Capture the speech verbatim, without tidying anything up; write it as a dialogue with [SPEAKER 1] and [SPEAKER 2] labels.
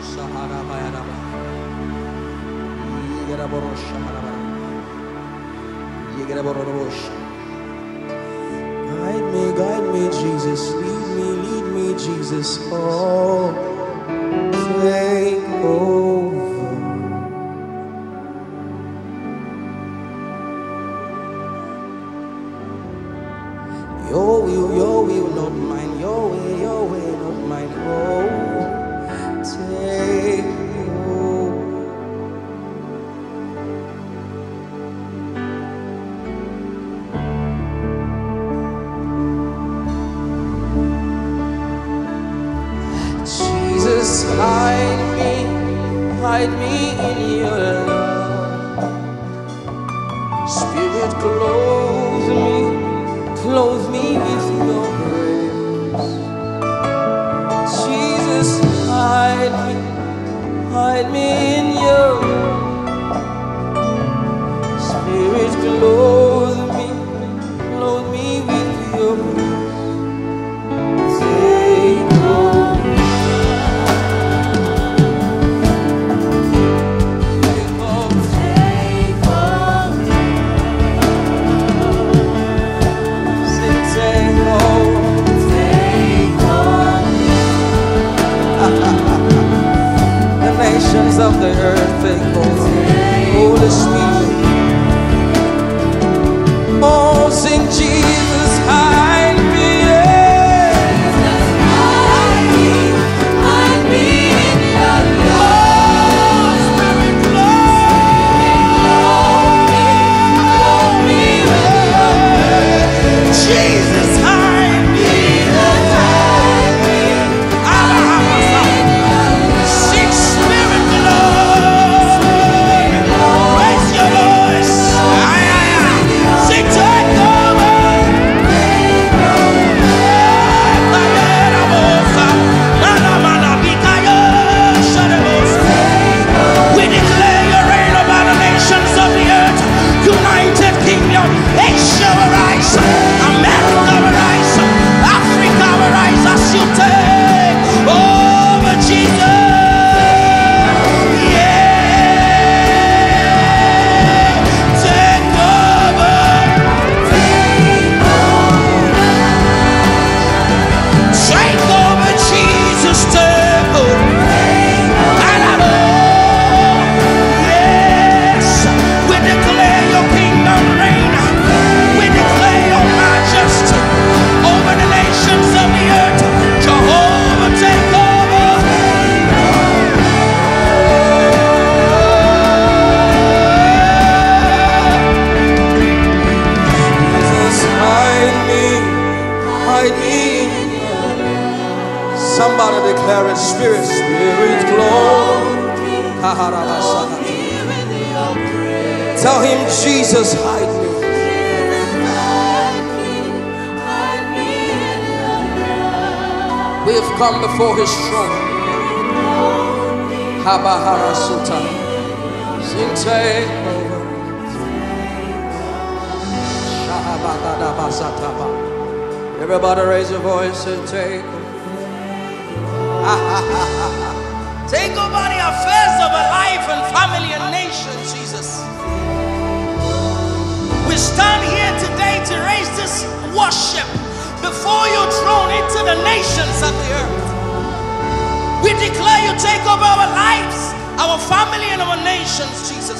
[SPEAKER 1] Guide me, guide me, Jesus. Lead me, lead me, Jesus. Oh, take over. Your will, your will, not mine. Your way, your way, not mine. Oh, take over. Jesus, hide me, hide me in your love. Spirit, clothe me, clothe me with your grace. Jesus, hide me, hide me in your love. Spirit, clothe me, clothe me with your grace. Take over. Of the earth, take over, Holy Spirit. Oh, sing Jesus, hide me, yeah. Jesus, hide me, hide me in your love. Oh, Spirit, clothe me, clothe me with your grace. Jesus, hide me, Jesus, hide me, hide me in your love. Sing Spirit, raise your voice. Sing, take over. We declare your reign over the nations of the earth. United Kingdom, Asia will rise, America will rise, Africa will rise as you take over, Jesus. Somebody declare it, Spirit, Spirit, glory. Tell him, Jesus, hide me. We have come before his throne. Habahara Sutta. Sing, take over. Shahabadabasataba. Everybody raise your voice and take over. Take over the affairs of a life and family and nation, Jesus. We stand here today to raise this worship before your throne into the nations of the earth. We declare you take over our lives, our family and our nations, Jesus.